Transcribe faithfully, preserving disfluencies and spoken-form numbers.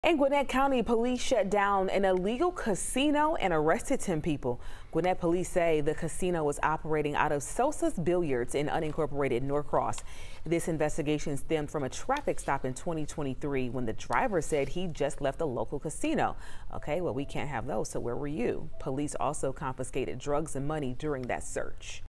In Gwinnett County, police shut down an illegal casino and arrested ten people. Gwinnett police say the casino was operating out of Sosa's Billiards in unincorporated Norcross. This investigation stemmed from a traffic stop in twenty twenty-three when the driver said he just left a local casino. Okay, well, we can't have those, so where were you? Police also confiscated drugs and money during that search.